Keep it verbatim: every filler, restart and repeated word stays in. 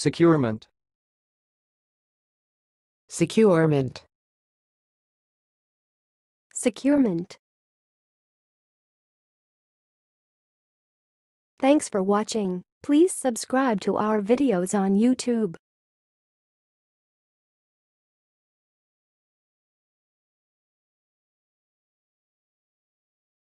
securement, securement, securement. Thanks for watching. Please subscribe to our videos on YouTube.